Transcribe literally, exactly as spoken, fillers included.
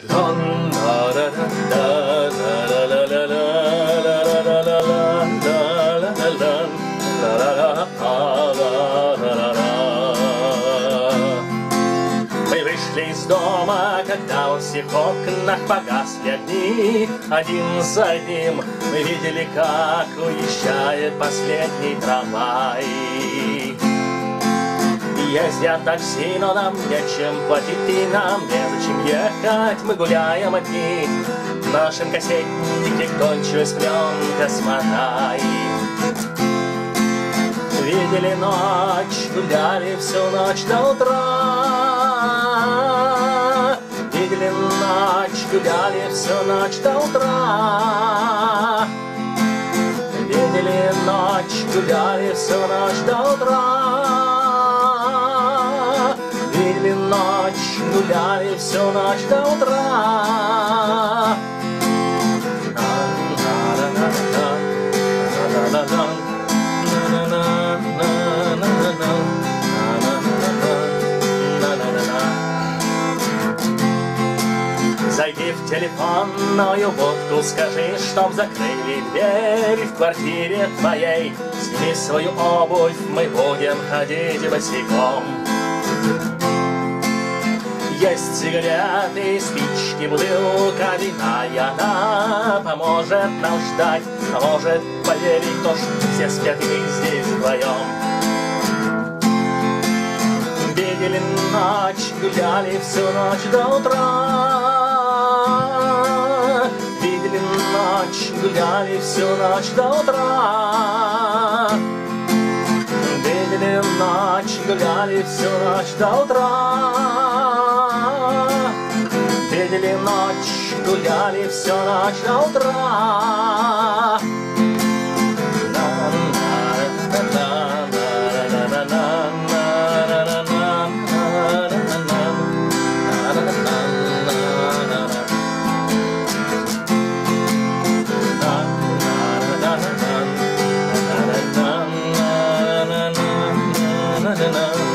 Мы вышли из дома, когда во всех окнах погасли огни. Один за одним мы видели, как уезжает последний трамвай. Ездят такси, но нам нечем платить, и нам незачем ехать, мы гуляем одни. В нашем кассетнике кончилась пленка, смотай. Видели ночь, гуляли всю ночь до утра. Видели ночь, гуляли всю ночь до утра. Видели ночь, гуляли всю ночь до утра. Видели ночь, гуляли всю ночь до утра. Зайди в телефонную будку, скажи, чтоб закрыли дверь в квартире твоей. Сними свою обувь, мы будем ходить босиком. Есть сигареты, спички, бутылка вина, и она поможет нам ждать, поможет поверить то, что все спят, и мы здесь вдвоем. Видели ночь, гуляли всю ночь до утра. Видели ночь, гуляли всю ночь до утра. Видели ночь, гуляли всю ночь до утра. Видели ночь, гуляли всю ночь до утра. Na na na